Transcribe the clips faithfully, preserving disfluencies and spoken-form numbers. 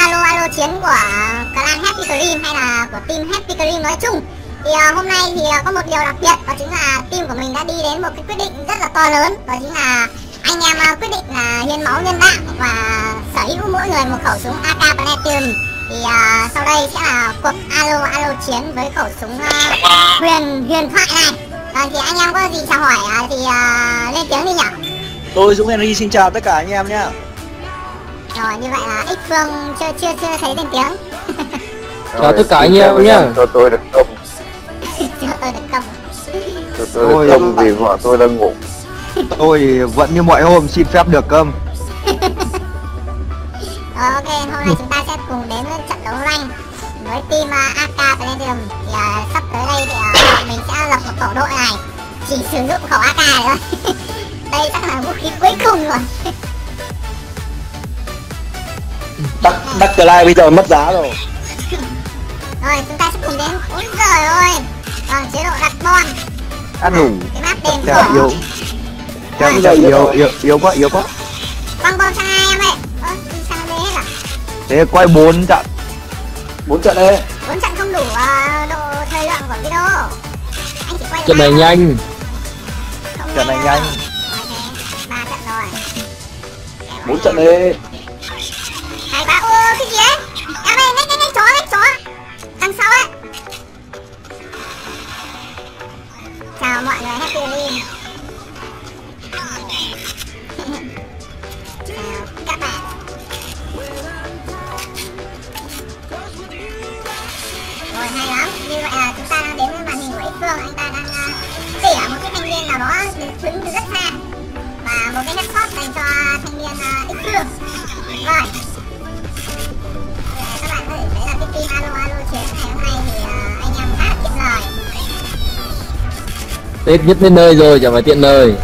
alo alo chiến của clan Happy Dream hay là của team Happy Dream nói chung. Thì uh, hôm nay thì uh, có một điều đặc biệt, đó chính là team của mình đã đi đến một cái quyết định rất là to lớn, đó chính là anh em uh, quyết định là hiến máu nhân đạo và sở hữu mỗi người một khẩu súng a ca Platinum. Thì uh, sau đây sẽ là cuộc alo alo chiến với khẩu súng uh, huyền huyền thoại này. Uh, thì anh em có gì chào hỏi uh, thì uh, lên tiếng đi nhỉ? Tôi Dũng Henry xin chào tất cả anh em nhé. Rồi như vậy là X Phương chưa chưa chưa thấy lên tiếng. Chào tất cả anh em nhé. Cho tôi được công. Cho tôi được công. Cho tôi được công vì vợ tôi đang ngủ. Tôi vẫn như mọi hôm xin phép được cơm. Ờ, ok, hôm nay chúng ta sẽ cùng đến với trận đấu rank với team uh, a ca Platinum. Thì uh, sắp tới đây thì uh, mình sẽ lập một tổ đội này chỉ sử dụng khẩu a ca thôi. Đây chắc là vũ khí cuối cùng rồi. Đắc Đắc Clyde bây giờ mất giá rồi. Rồi chúng ta sẽ cùng đến. Ôi giời ơi, còn chế độ đặt bon. Ăn ngủ. Cái map đền Chào thờ. yêu. Chào yêu yêu yêu yêu quá yêu quá. Quăng bom sang ai em ơi? Ơ, đi sang đây hết à? Thế quay bốn trận. Bốn trận đây. Bốn trận không đủ uh, độ thời lượng của video. Anh chỉ quay Trận này nhanh. Không Trận này đâu. nhanh. Ba trận rồi. Bốn trận đây. Hai ba, ô cái gì đấy? Em ơi, nhanh nhanh nhanh chó nhanh chó. Đằng sau ấy. Chào mọi người Happy Dream. Chào các bạn. Rồi hay lắm. Như vậy là chúng ta đang đến với màn hình của X Phương. Anh ta đang uh, tỉa một cái thanh niên nào đó đứng từ rất xa. Và một cái headshot dành cho thanh niên uh, X Phương. Rồi. Các bạn có thể thấy là cái team alo alo chiến ngày hôm nay thì uh, anh em khá là kiệm lời. Tết nhất đến nơi rồi, chẳng phải tiện lời.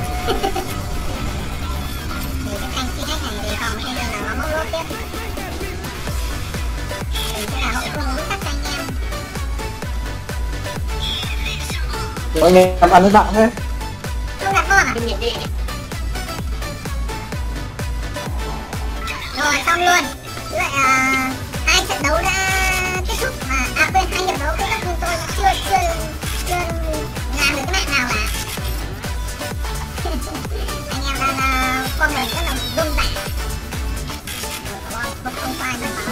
Thì cái thanh khi khách này thì còn thêm là nó móc lốt tiếp. Mình sẽ là hậu phương vững chắc cho anh em. Anh em ăn nước nặng thế. Không đặt bom à? Rồi xong luôn. Như vậy là hai trận đấu đã kết thúc mà à quên hai trận đấu kết thúc nhưng tôi chưa chưa chưa làm được cái mạng nào cả. Anh em đang uh, con mình rất là run rẩy. Không không phải mất máu.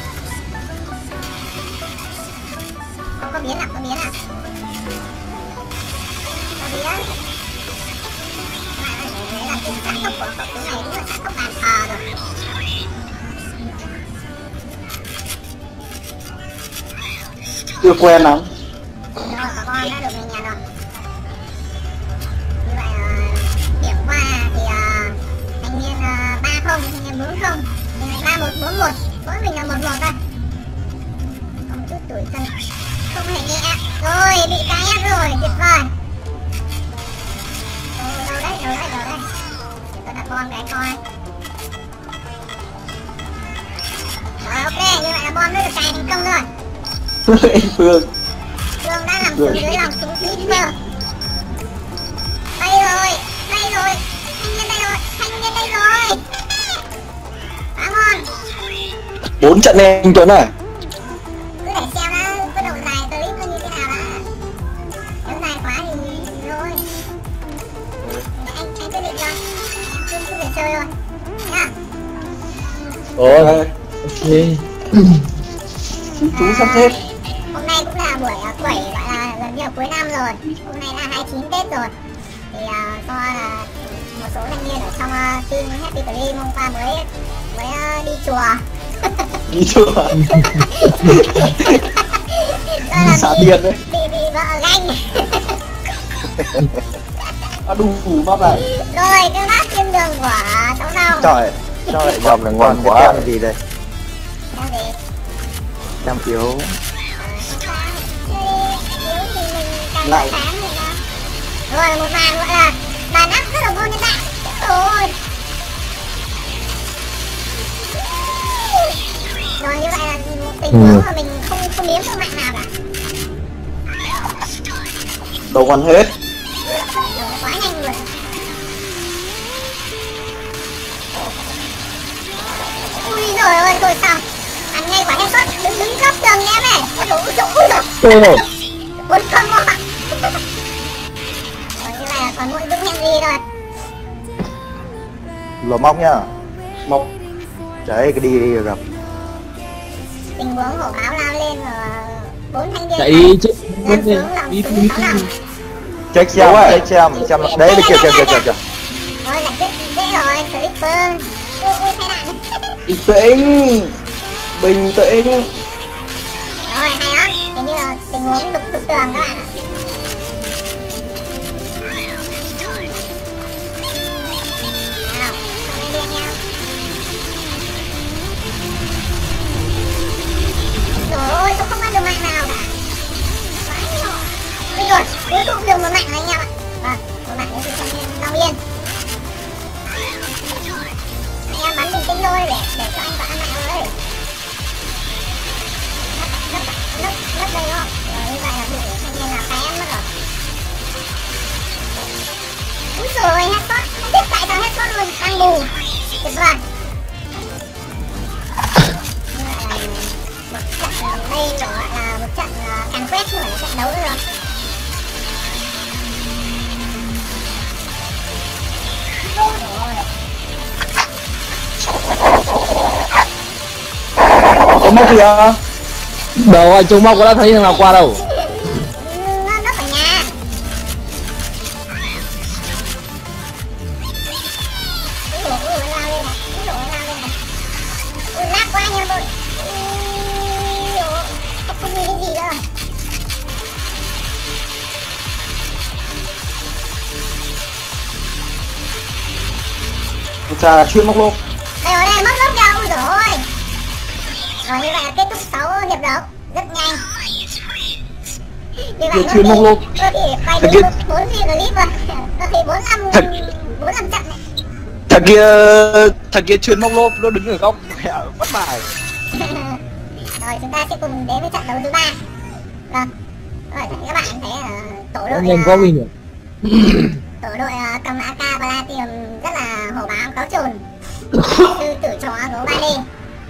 Không có biến à, có biến à? Có biến. Các bạn ơi, đấy là cái sản tốc của khẩu súng này đúng là sản tốc bàn thờ rồi. Chưa quen lắm. Rồi, bà con đã được về nhà rồi. Như vậy là điểm qua thì uh, thanh niên uh, ba không, thanh niên bốn không, thanh niên ba một bốn một, mỗi mình là một một thôi. Không chút tuổi thân, không hề nghe. Rồi, bị cái ép rồi, tuyệt vời. Ồ, đâu đấy, đâu đấy, đâu đấy. Để tôi đặt bom cái coi. Rồi, ok, như vậy là bom đã được cài thành công rồi. Anh Phương. Phương đã nằm xuống dưới lòng súng Sniper. Đây rồi, đây rồi, thanh niên đây rồi, thanh niên đây rồi. Quá ngon. Bốn trận đây anh Tuấn à? Cứ để xem nó có độ dài clip nó như thế nào đã. Nếu dài quá thì thôi. Anh anh quyết định cho. Em cứ để chơi thôi. Nhá. Ồ, Ok. chú sắp xếp. Hôm nay cũng là buổi uh, quẩy gọi là gần như là cuối năm rồi. Hôm nay là hai mươi chín Tết rồi. Thì uh, do là một số thanh niên ở trong uh, team Happy Dream hôm qua mới mới uh, đi chùa. Đi chùa. Xả tiền đấy. Bị bị vợ ganh. À, đủ đủ map này. Rồi cái map trên đường của cháu Đồng. Trời, sao lại Dòng này ngoan quá. cái gì đây? Sao gì? Trăm phiếu. Lại. Rồi một màn gọi là đàn áp rất là vô nhân đạo. Rồi. Rồi như vậy là tình huống mà mình không không miếm được mạng nào cả. Đâu ăn hết. Rồi quá nhanh rồi. Ui giời ơi, tôi xong. tường em này. Ui dồi ui dồi. Ôi, Ui không ạ. Rồi như này là còn mỗi Dũng Henry thôi. Lò móc nhá. mọc. Đấy cái đi đi gặp. Tình huống hổ báo lao lên và bốn thanh niên chạy đi chứ lên xuống lòng đi thứ đi sáu lòng. Check xem, check xem, xem đấy kìa kìa kìa kìa kìa. Rồi giải quyết dễ rồi, Clipper. Ui ui thay đạn. Bình tĩnh. Bình tĩnh. Rồi hay lắm, hình như là tình huống đục đục tường các bạn ạ. Nào, xong lên nha. Trời ơi, tôi không ăn được mạng nào cả. Vãi rồi. Ui rồi, cuối cùng được một mạng rồi anh em ạ. Vâng, một mạng đến từ thanh niên Long Yên. Anh em bắn bình tĩnh thôi để để cho anh vào ăn mạng ơi. Lấp lấp lấp đây không? Rồi như vậy là bị thanh niên là phá mất rồi. Úi dồi ôi, headshot. Không biết tại sao headshot luôn, đang bù. Tuyệt vời. Như vậy là một trận đây phải gọi là một trận càn quét chứ không phải là trận đấu nữa rồi. Có móc kìa. đâu anh Trung Móc có đã thấy thằng nào qua đâu. Nó nó phải nhà. Ui dồi ôi, nó lao lên này. Ui dồi ôi, lao lên này. Ui lát quá nha mọi. Ui dồi ôi, không không nhìn cái gì đâu. Chà, chuyên móc lốp. Đây rồi đây, mất lớp kìa, ui dồi ôi. Rồi như vậy là kết thúc sáu hiệp đấu, rất nhanh. Như vậy Chuyên móc lốp. có thể quay Thật đúng kia- bốn video clip rồi. Có thể bốn âm Thật- bốn âm trận này. Thằng kia, thằng kia chuyên móc lốp, nó đứng ở góc mẹ mất bài. Rồi chúng ta sẽ cùng đến với trận đấu thứ ba. Vâng. Rồi các bạn thấy là tổ đội Nhanh quá là, win rồi. tổ đội là cầm a ca Platinum rất là hổ báo cáo trồn. Sư tử chó gấu ba D.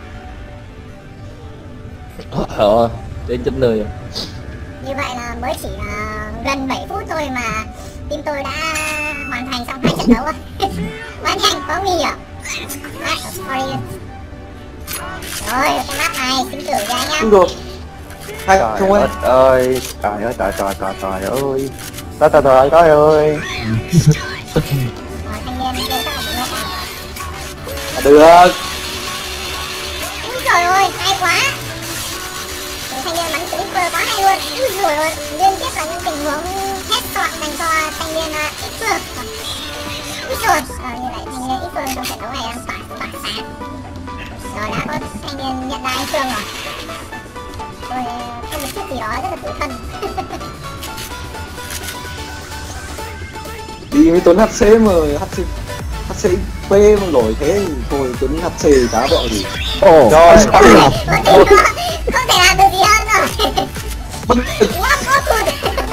Ờ, đến chân lời rồi. Như vậy là mới chỉ là gần bảy phút thôi mà team tôi đã hoàn thành xong hai trận đấu rồi. Quá nhanh, quá nguy hiểm. Right, sorry. Rồi, cái map này xin thử ra nhá. Đúng rồi. Hay Trời không ơi. đất ơi, trời ơi, trời trời trời trời ơi. Trời trời trời trời ơi. Rồi, thanh niên kia chắc là bị ngộ. Được. Úi trời ơi, hay quá. Rồi, thanh niên bắn Clipper quá hay luôn. Úi trời ơi, liên tiếp là những tình huống headshot dành cho thanh niên uh, ít phương. Úi trời, ờ, như vậy thanh niên ít phương trong trận đấu này đang tỏa tỏa sáng. Rồi đã có thanh niên nhận ra anh Phương rồi. Rồi có một chút gì đó rất là tủi thân. Đi với Tuấn hát xê mà hát xê hát xê pê mà nổi thế thì thôi Tuấn hát xê chả vợ gì. Ồ, Rồi, Có thể có, không thể làm được gì hơn rồi. What what good.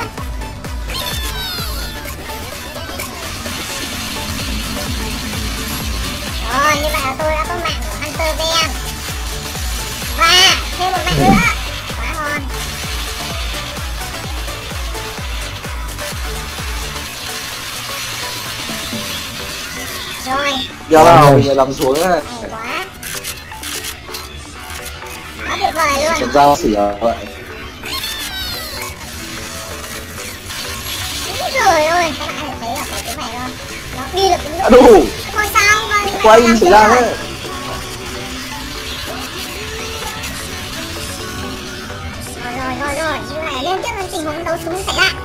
Rồi như vậy là tôi đã có mạng của Hunter vê em. Và thêm một mạng nữa. Quá ngon. Rồi, Giờ nào mình lại nằm xuống này. hay quá. Quá tuyệt vời luôn. Thật ra xỉ là vậy. Úi trời ơi, các bạn có thể thấy là cái cái này không? Nó đi được đến À độ. đủ. Ngôi sao vâng. Quay xảy ra đấy. Rồi rồi rồi rồi, như này liên tiếp những tình huống đấu súng xảy ra.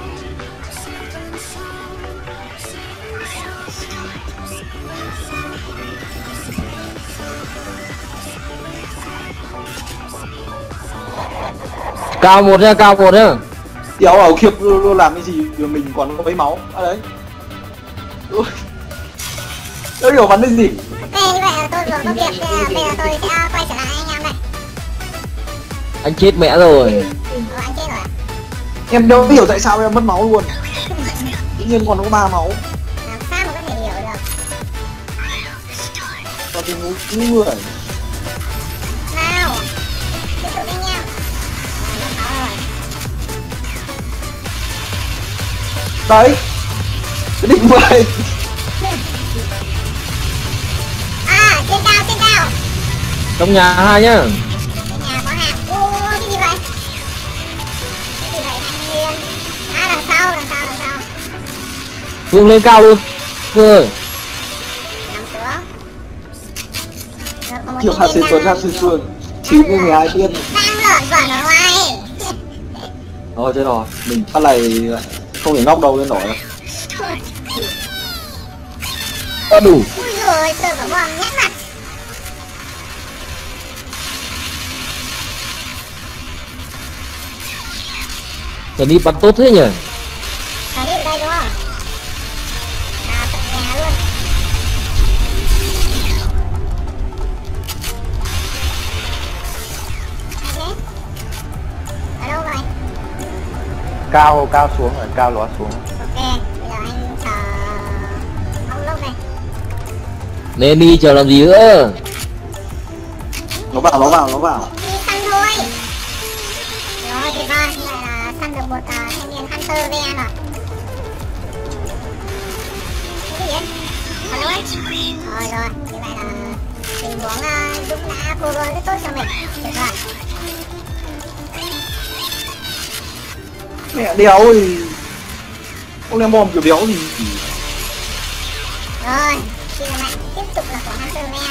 cao một nha, cao một nhá. Đéo ảo khiếp nó làm cái gì mà mình còn có mấy máu. À đấy. Ui. Đâu hiểu bắn cái gì. Ok, như vậy là tôi vừa có việc, bây giờ bây giờ tôi sẽ quay trở lại anh em đây. Anh chết mẹ rồi. Ờ, anh chết rồi à? Em đâu hiểu tại sao em mất máu luôn. Tự nhiên còn có ba máu. Làm sao mà có thể hiểu được. Cho tôi ngu ngu người. Nào, tiếp tục anh em. Đấy. Cái định vậy. À, trên cao, trên cao. Trong nhà hai nhá. Trong nhà có hàng. Ô, cái gì vậy? Cái gì vậy thanh niên? À, đằng sau, đằng sau, đằng sau. Phương lên cao luôn. Phương ơi. Nằm xuống. Rồi, có một Kiểu thanh hạt niên xịt đang- tuần hạt xịt tuần. Chín mươi người hai tiên. đang lợn vởn ở ngoài. Rồi thế rồi, mình phát này không thể ngóc đầu lên nổi đâu. Có đủ. Ui giời, trời có bom nhét mặt. Tần đi bắn tốt thế nhỉ. Phải đi ở đây đúng không? À, tận nhà luôn. Hay thế. Ở đâu vậy? Cao cao xuống rồi, cao ló xuống. Ok, bây giờ anh chờ ông lúc này. Nên đi chờ làm gì nữa. Nó vào, nó vào, nó vào. Đi săn thôi. Rồi thì con, như vậy là săn được một uh, thanh niên Hunter ve rồi. Cái gì vậy? Còn đâu ấy? Rồi rồi, như vậy là tình huống uh, Dũng đã cover rất tốt cho mình. Được rồi. Mẹ đéo ơi. Ông đem bom kiểu đéo gì. Rồi, khi mà bạn tiếp tục là của Hunter ve.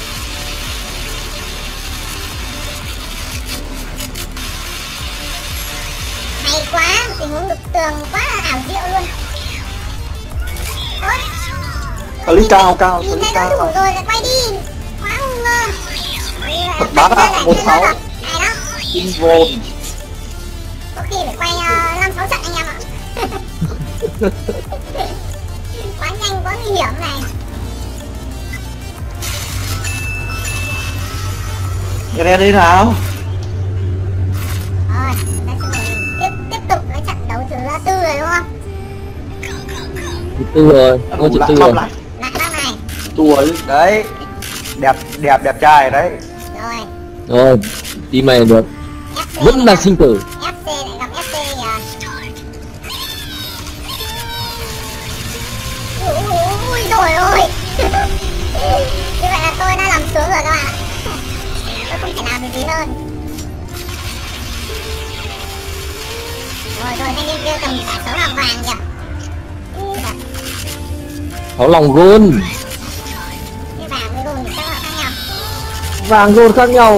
Hay quá, tình huống đục tường quá là ảo diệu luôn. Ôi, Clip cao, cao, nhìn clip thấy nó đủ cao. rồi lại quay đi. Quá ngu ngơ. Thật bá đạo, một sáu. Này đó, Kinh vô. có khi phải quay uh, năm sáu trận anh em ạ. Quá nhanh, quá nguy hiểm này. Nghe nghe đi nào. Rồi, đây sẽ mình tiếp tiếp tục cái trận đấu thứ tư rồi đúng không? Thứ tư rồi. Có chữ tư rồi. lại. Lại bác này. Tuổi. Đấy. Đẹp đẹp đẹp trai đấy. Rồi, Rồi. Team này được. ép xê Vẫn là lại sinh tử. gặp- ép xê lại gặp ép xê à. Ui rồi ôi. Như vậy là tôi đã làm xuống rồi các bạn ạ. Tôi không thể làm được gì hơn. Rồi rồi, thanh niên kia cầm cả sáu lòng vàng kìa. Ui giời, Sáu lòng gold. cái vàng với gold thì chắc là khác nhau. Vàng gold khác nhau.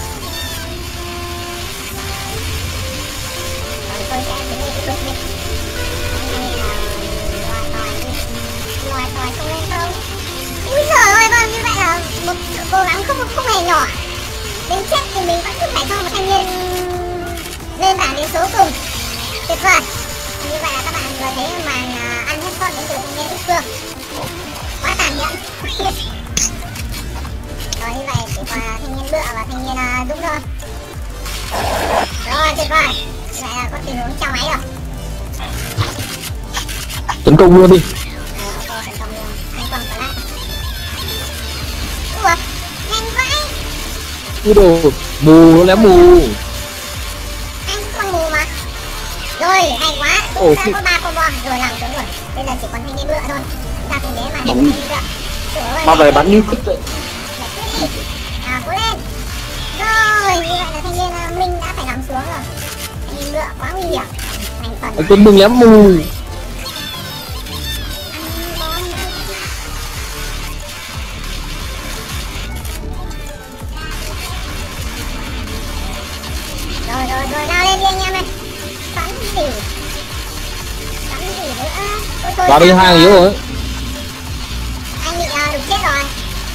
Rồi tôi sẽ tính đi bước đi. Đây là loài tỏi đi. Loài tỏi không lên không? Ui giời ơi, vâng, như vậy là một sự cố gắng không không hề nhỏ. Đến chết thì mình vẫn cứ phải cho một thanh niên lên bảng điểm số cùng. Tuyệt vời. Như vậy là các bạn vừa thấy màn à, ăn hết con đến từ thanh niên Úc Phương. Quá tàn nhẫn. Rồi như vậy chỉ còn thanh niên Bựa và thanh niên uh, Dũng thôi. Rồi tuyệt vời. Như vậy là có tình huống trao máy rồi. Tấn công luôn đi. Ờ, ok, thành công luôn. Thành công cả lát. Ủa, nhanh vậy. Cái đồ mù nó lém mù. Anh cũng bằng mù mà. Rồi, hay quá. Ồ, Chúng ta thì- có ba combo rồi làm xuống rồi. Bây giờ chỉ còn thanh niên Bựa thôi. Chúng ta cùng đến màn Bóng. thanh niên Bựa. Trời ơi, Mà về bắn như cứt vậy. à, cố lên. Rồi, như vậy là thanh niên uh, Minh đã phải nằm xuống rồi. Thanh niên Bựa quá nguy hiểm. Thành phần. Anh Tuấn đừng lém mù. Rồi rồi rồi, nào lên đi anh em ơi. Bắn gì? Bắn gì nữa? Ôi, thôi, Vào đi sao hai rồi? yếu rồi. Anh bị uh, đục chết rồi.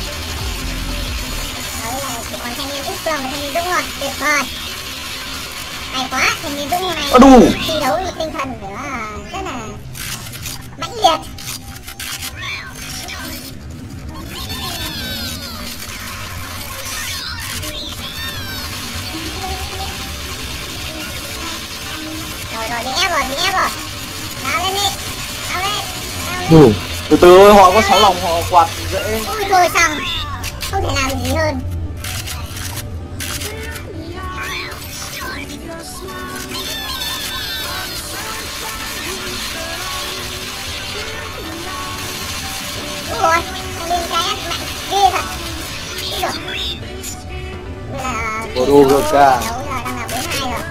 Đấy là chỉ còn thanh niên Úc Phương và thanh niên Dũng rồi. Tuyệt vời. Hay quá, thanh niên Dũng hôm nay À, đù. thi đấu với tinh thần nữa là rất là mãnh liệt. Rồi rồi, bị ép rồi, bị ép rồi. Nào lên đi. Nào lên. Nào lên. Đủ. Từ từ họ có sáu lòng họ quạt dễ. Ui thôi xong. Không thể làm gì hơn. Đồ đấu, gờ ca. đấu giờ đang là bốn hai rồi.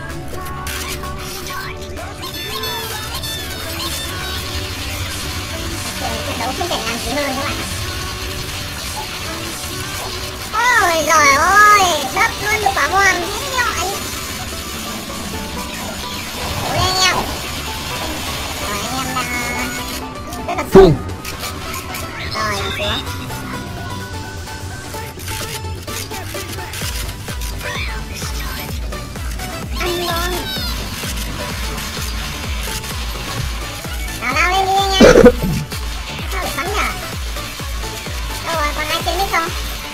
Trận đấu không thể làm gì hơn các bạn. Ôi giời ơi, đập luôn được quả bom thế nhọi. Cố lên anh em. Rồi anh em đang rất là Phương. Rồi xuống. Ăn ngon. Nào lao lên đi anh em. Sao lại bắn nhở? Đâu rồi, còn ai trên mic không?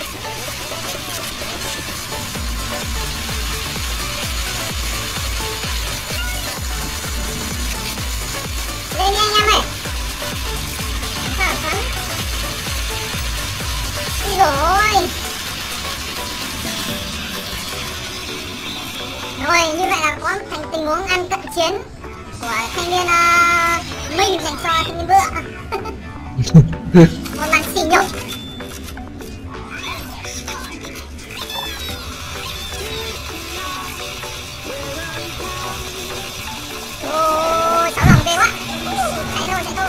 Lên đi anh em ơi. Sao lại bắn? Ui dồi ôi. Rồi, như vậy là có thành tình huống ăn cận chiến của thanh niên uh, Minh dành cho thanh niên Vượng. Một màn xỉ nhục. Ôi, cháu lòng ghê quá. Chạy thôi, chạy thôi.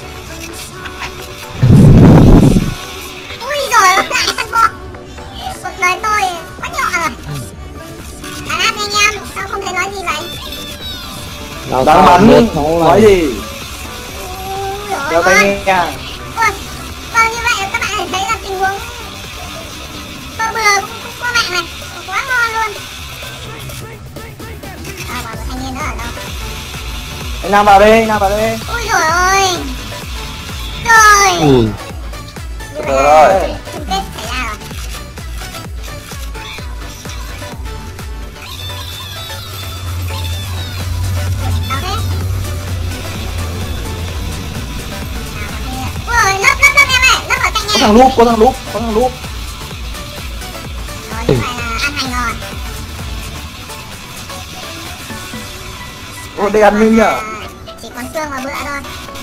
Ui giời ơi, lại săn bò. Cuộc đời tôi quá nhỏ rồi. Đàn áp anh em, sao không thể nói gì vậy? Nào Đang tao bắn, một máu nói này. gì? Ui dồi Đeo ôi. tai nghe. Ôi, vâng như vậy các bạn thấy là tình huống bơ bừa cũng cũng có bạn này, quá ngon luôn. À, bảo một thanh niên nữa ở đâu? Anh Nam vào đây, anh Nam vào đây. Ui dồi ôi. Rồi. Ui. Như vậy Được là rồi. chung kết xảy ra rồi. Đâu thế? Ui, lớp lớp lớp em ơi, lớp ở cạnh Có nhà. thằng Lúp, có thằng Lúp, có thằng Lúp. Rồi, như vậy là ăn hành rồi. Ôi, đây ăn Minh nhở? Chỉ còn xương và bữa thôi.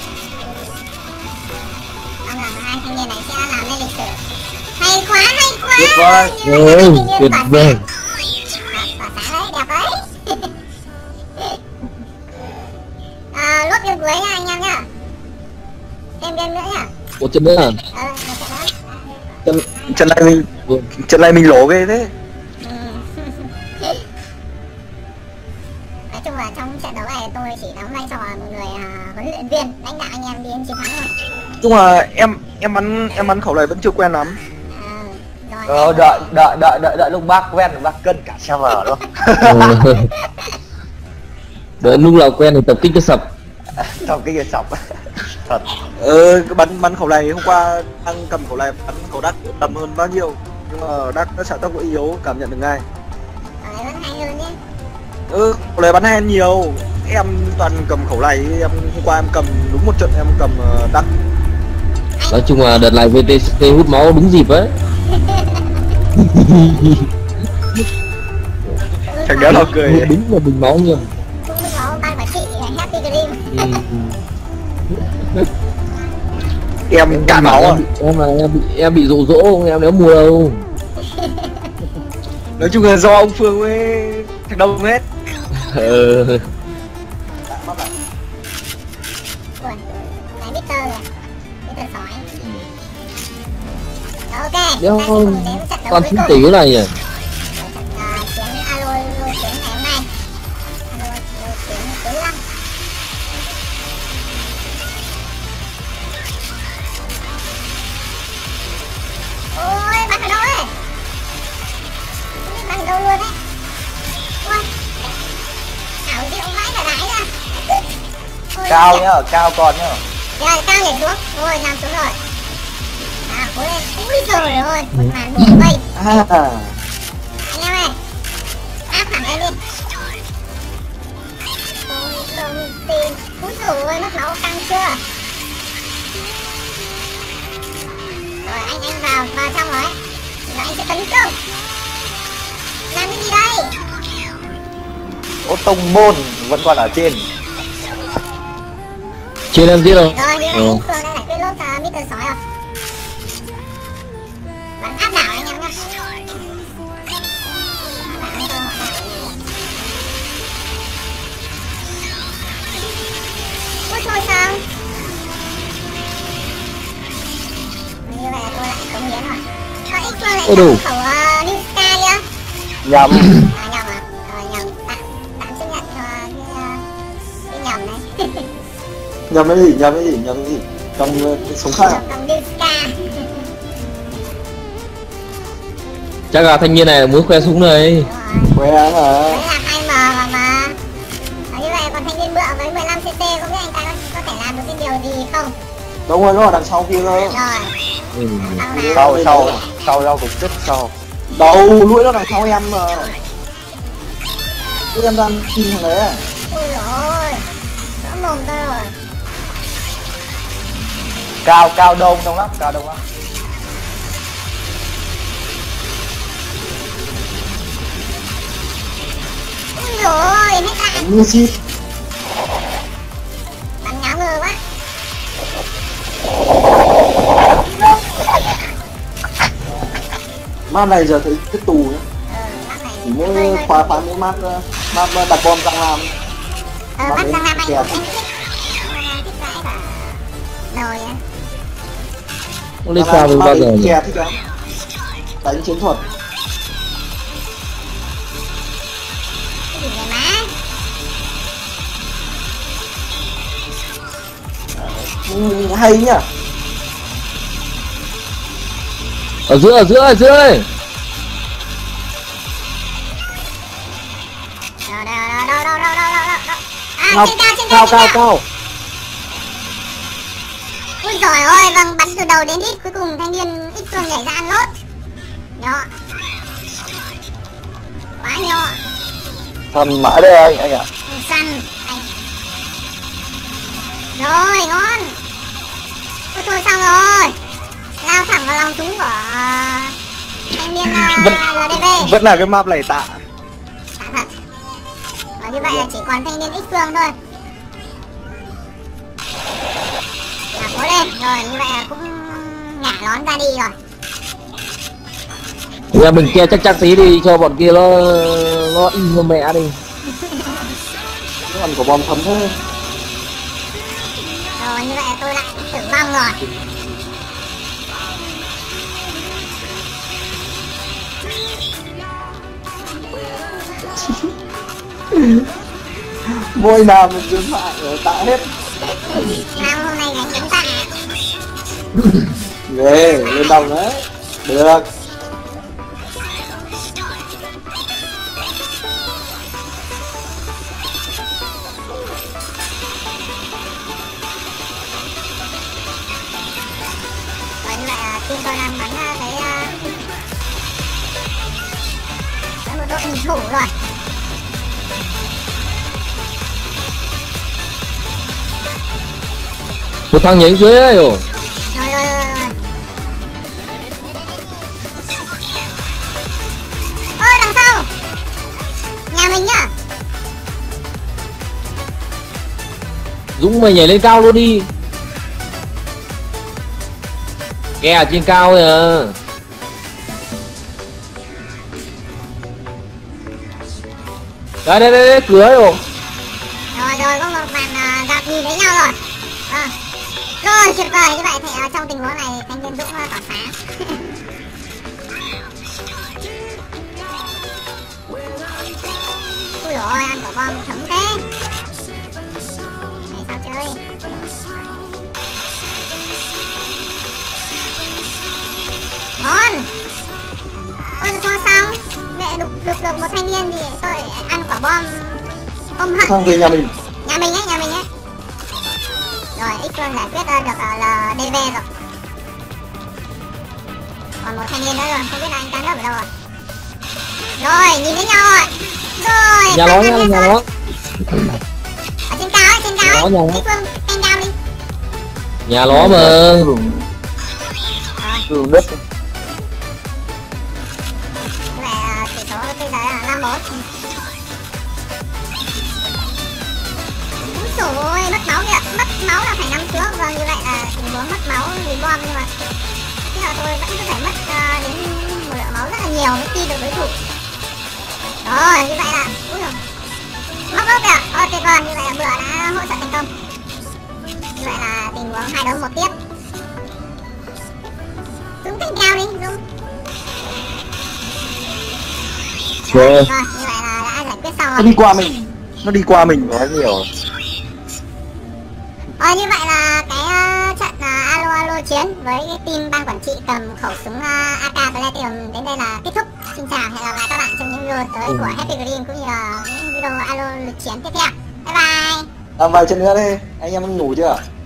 Mong rằng hai thanh niên này sẽ làm nên lịch sử. Hay quá, hay quá. Tuyệt vời. Như vậy là Ôi, hai thanh niên tuyệt tỏa vời. sáng. Tỏa sáng đấy, đẹp đấy. À, lốt viên cuối nha anh em nhá. Thêm viên nữa nhá. Ủa chân nữa à? Ờ, một trận nữa. Chân. Trận này mình Vâng. trận này mình lỗ ghê thế. Ừ. Nói chung là trong trận đấu này tôi chỉ đóng vai trò là một người à, huấn luyện viên lãnh đạo anh em đi đến chiến thắng thôi. Nhưng mà em em bắn em bắn khẩu này vẫn chưa quen lắm. À, rồi. Ờ, đợi đợi đợi đợi đợi lúc bác quen bác cân cả xe vở luôn. Ờ. Đợi lúc nào quen thì tập kích cho sập. Trong cái kia sọc. Thật. Ờ cái bắn bắn khẩu này hôm qua đang cầm khẩu này bắn khẩu đắt tầm hơn bao nhiêu. Nhưng mà đắt nó xạ tốc độ yếu cảm nhận được ngay. Ở đây vẫn hay hơn nhé. Ừ, khẩu này bắn hay hơn nhiều. Em toàn cầm khẩu này, em hôm qua em cầm đúng một trận em cầm ờ, đắt. Nói chung là đợt này vê tê xê hút máu đúng dịp ấy. Thằng đéo nào cười. Hút đúng là bình máu nhiều. Cũng có ban quản trị Happy Dream. Ừ. Em cạn máu à. em, bị, em là em bị em bị dụ dỗ em nếu mua đâu. Nói chung là do ông Phương với thằng Đông hết. Ờ. Ui, này Mister kìa. Mister sói. Ok, Đéo ta sẽ cùng đến trận đấu con cuối chín cùng. tỷ này nhỉ. Trận à, chiến alo lô chiến ngày hôm nay. Alo lô chiến thứ năm. Ôi, bắn ở đâu đấy? Không biết bắn ở đâu luôn đấy. Ui, ảo diệu vãi cả đái ra. Ôi, Cao chết. nhá, cao còn nhá. Rồi, cao nhảy xuống. Rồi, nằm xuống rồi. À, cố lên. Ui giời ơi, một màn bùa vây. À, Anh em ơi, áp thẳng em đi. Ôi, không tin. Úi dồi ôi, mất máu căng chưa? Rồi, anh anh vào, vào trong rồi. Rồi anh sẽ tấn công. Làm cái gì đây? Ô tông môn vẫn còn ở trên. Trên em giết đâu. Rồi, như vậy Ừ. anh Phương đã giải quyết lốt uh, Mister Sói rồi. Bắn áp đảo anh em nhá. Áp đảo anh Ôi đủ. khẩu uh, Niska chưa? Nhầm. À nhầm à? Ờ nhầm, tạm, tạm chấp nhận cho cái, uh, cái nhầm này. Nhầm cái gì, nhầm cái gì, nhầm cái gì? Trong uh, sống khác à? Cầm Niska. Chắc là thanh niên này muốn khoe súng này. Khoe mà. Đấy là hai M mà mà. Ờ, như vậy còn thanh niên bựa với mười lăm xê xê không biết anh ta có, có thể làm được cái điều gì không? Đúng rồi, nó ở đằng sau kia thôi. Rồi, Ừ. sau nào? Sau sau sau đâu cũng chết sau. Đầu lũi nó đằng sau em mà. Cái em đang tìm thằng đấy à? Ui dồi ôi, đỡ mồm tôi rồi. Cao cao đông đông lắm, cao đông lắm. Ui dồi ôi, hết lại. Như shit. Bắn ngáo ngơ quá. Map này giờ thấy cái tù nhá. Ờ, mắt này Chỉ hơi mỗi hơi- khóa khóa mỗi map uh, map uh, đặt bom răng làm. Ờ, mắt mắt đấy răng nam anh kẹt. em thích. Em thích vãi cả nồi á. Không liên quan với bao giờ nhỉ? Kè thích lắm. Đánh chiến thuật. Cái gì vậy má? Ừ, hay nhá. Ở giữa, ở giữa, ở giữa ấy. Đâu, đâu, đâu, đâu, đâu, đâu, đâu, đâu, đâu. À, Cao trên cao, trên cao cao, cao trên cao. cao. Ui giời ơi, vâng, bắn từ đầu đến ít, cuối cùng thanh niên ít phương nhảy ra ăn lốt. Nhỏ. Quá nhỏ. Thần mãi đây anh anh ạ. Săn. Anh. Rồi, ngon. Ôi thôi xong rồi. Lao thẳng vào lòng súng của thanh niên Vẫn- uh, lờ đê vê. Vẫn là cái map này tạ. Thả thật. Và như vậy là chỉ còn thanh niên ít phương thôi. Là cố lên. Rồi như vậy là cũng nhả nón ra đi rồi. Bây mình kia chắc chắc tí đi cho bọn kia nó nó in cho mẹ đi. Cái ăn của bom thấm thế. Rồi như vậy là tôi lại tử vong rồi. Mỗi nào mình cứ phải ở tạ hết. Nam hôm nay là chúng ta. Ghê, lên đầu đấy. Được. Rồi như vậy là team tôi đang bắn uh, cái uh, cái một đội hình thủ rồi. Một thằng nhảy dưới ấy rồi. Rồi rồi rồi rồi. Ôi đằng sau. Nhà mình nhá. Dũng mày nhảy lên cao luôn đi. Kè ở trên cao rồi à. Đây đây đây, đây cửa ấy rồi. Rồi rồi có một màn uh, gặp nhìn thấy nhau rồi. À. Rồi tuyệt vời, như vậy thì uh, trong tình huống này thanh niên Dũng uh, tỏa sáng. Ui dồi ôi, ăn quả bom thấm thế. Này sao chơi. Ngon. Ôi cho xong. Mẹ đục đục được một thanh niên thì tôi ăn quả bom ôm hận. Sang về nhà mình. Nhà mình ấy, nhà mình ấy. Rồi, X Phương giải quyết uh, được ở lờ đê vê rồi. Còn một thanh niên nữa rồi, không biết là anh ta nấp ở đâu rồi. Rồi, nhìn thấy nhau rồi. Rồi, Nhà nó tăng nha, nhanh nhà lên nó. rồi. Ở trên cao ấy, trên cao Nhà ấy. nó, nhà nó. X Phương, canh cao đi. Nhà nó mà. Rồi, Đường đất. như vậy uh, tỷ số bây giờ là năm bốn. Úi dồi ôi, mất máu kìa, mất máu là phải năm trước. Vâng, như vậy là tình huống mất máu vì bom, nhưng mà thế là tôi vẫn cứ phải mất uh, đến một lượng máu rất là nhiều mới tin được đối thủ. Rồi, như vậy là úi dồi, móc ốc kìa. Ồ, tuyệt vời, như vậy là bữa đã hỗ trợ thành công. Như vậy là tình huống hai đấu một tiếp. Dũng thích cao đi, Dũng. Rồi. Rồi, như vậy là đã giải quyết xong Nó rồi. đi qua mình. Nó đi qua mình. Quá nhiều. Rồi như vậy là cái uh, trận uh, alo alo chiến với cái team ban quản trị cầm khẩu súng uh, a ca Platinum đến đây là kết thúc. Xin chào, hẹn gặp lại các bạn trong những video tới của Happy Green cũng như là những video alo lực chiến tiếp theo. Bye bye. Làm vài trận nữa đi, anh em ngủ chưa?